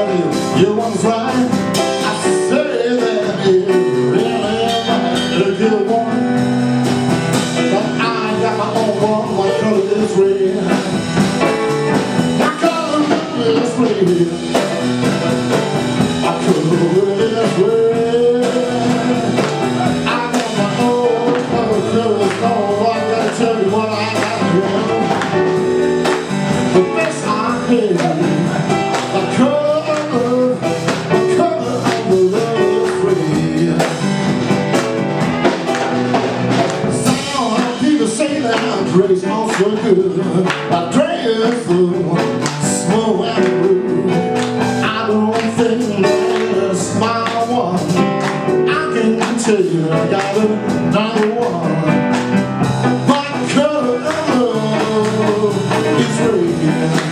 that you was right. I say that you really might a good one, but I got my own one. My color is red. My color is red. My color is red. I got my own color is gold. I gotta tell you what I got here. The best I can. My color of the love is red. Some people say that I dress all so good. I dress small and rude. I don't think that smile one. I can tell you I got another one. My color is red.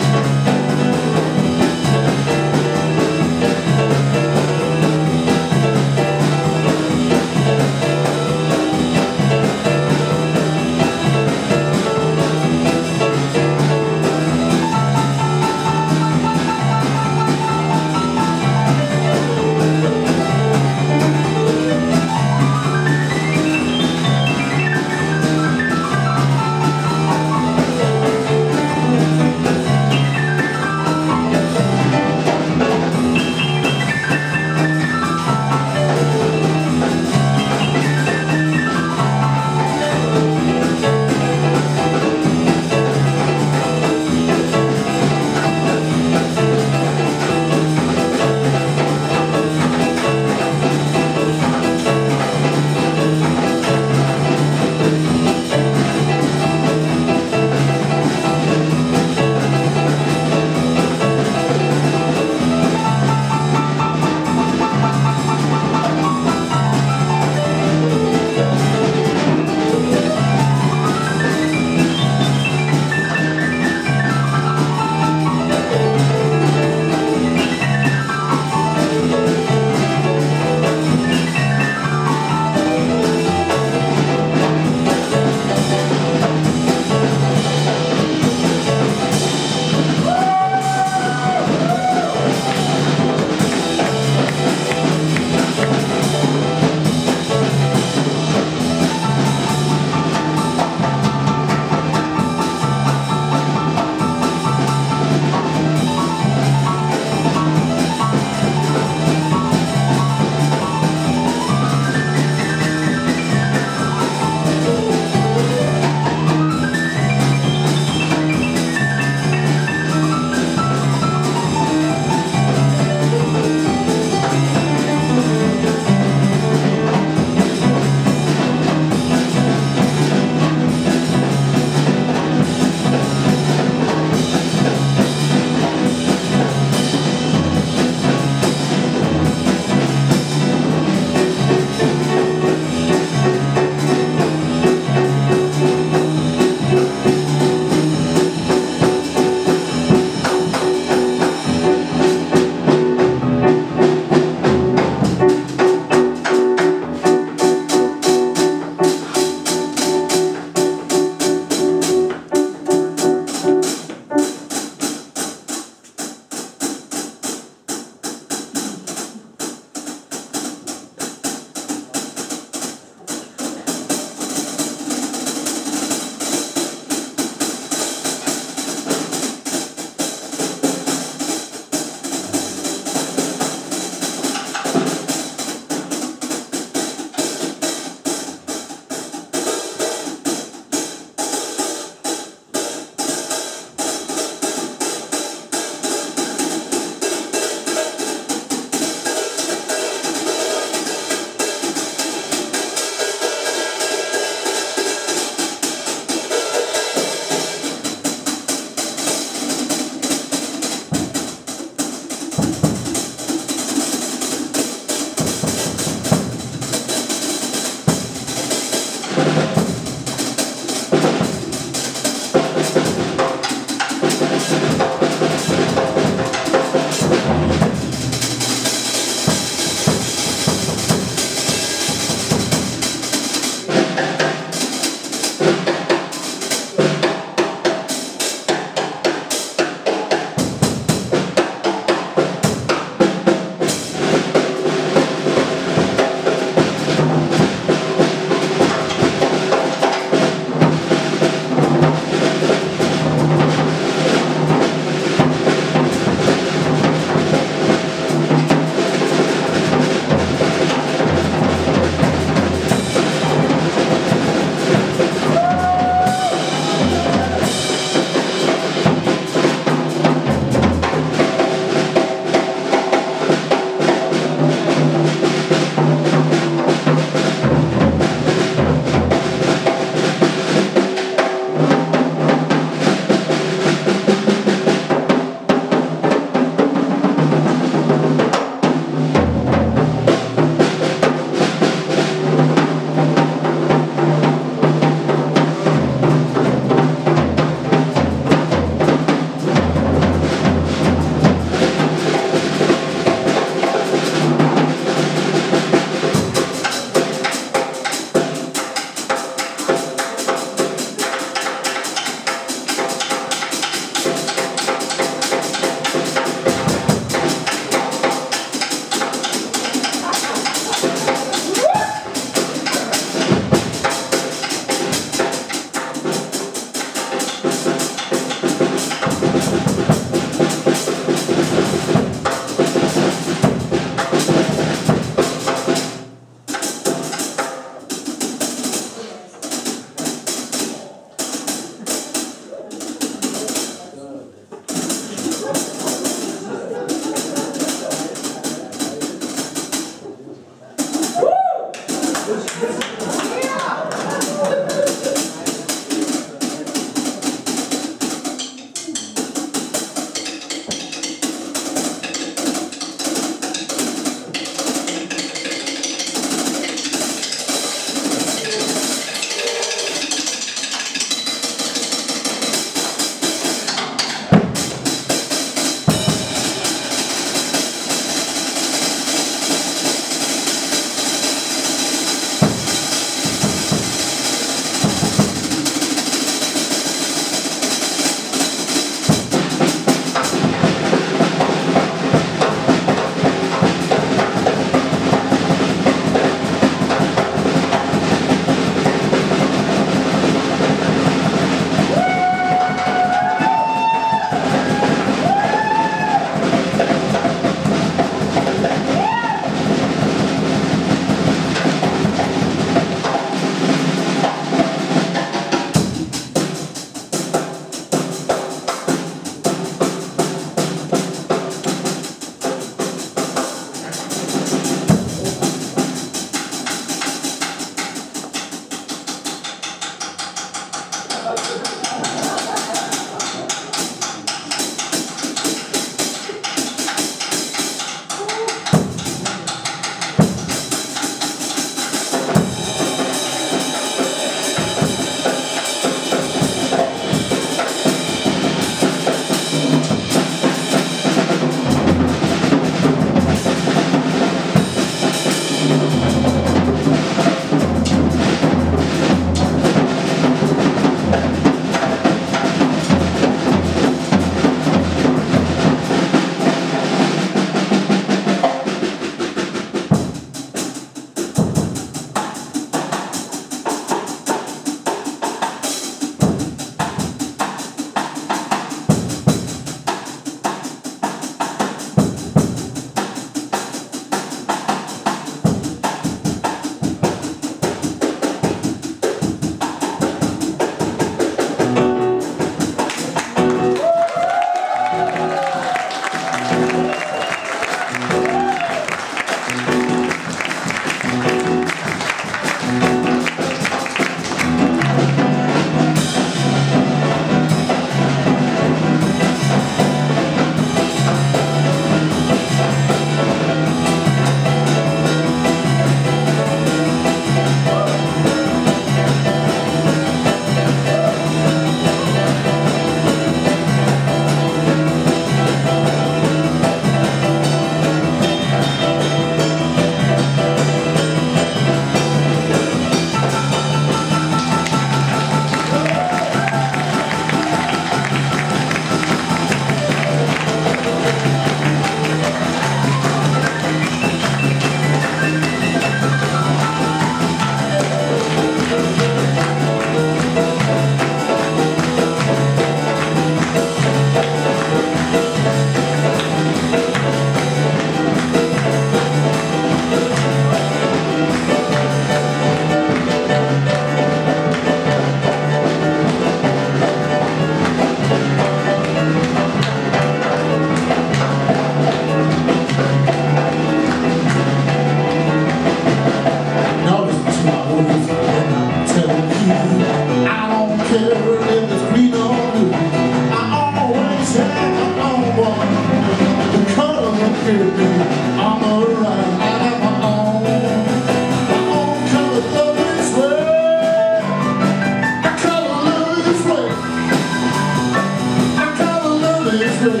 with me on the run. I got my own color love this way. My color love this way. My color love this way.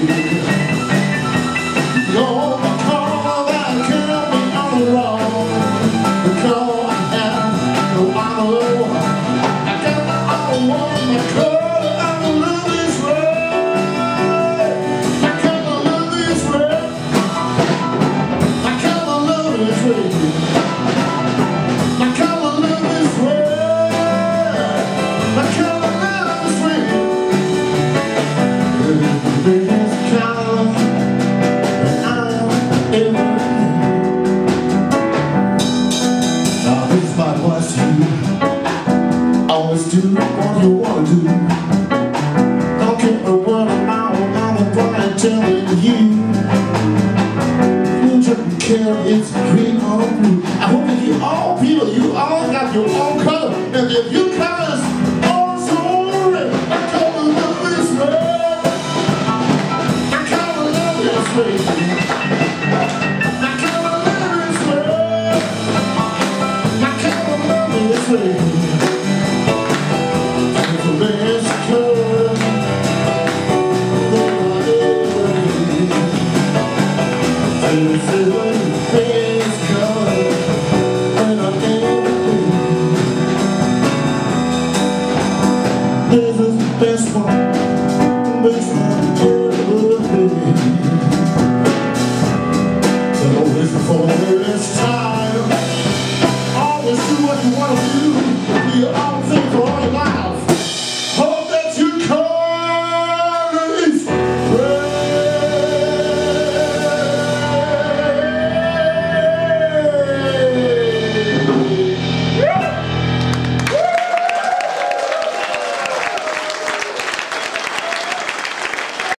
You're the color that kept me on the road. The color I have, no I know. I got my own one, my color. Always do what you want to do. Don't care what I'm telling you. You don't care if it's green or blue. I hope that you all feel you all got your own color. And if you colors all so red, my color love is red. My color love is red. My color love is red. My color love is red. This is the best one ever made. So don't listen for this time. Always do what you want to do. We all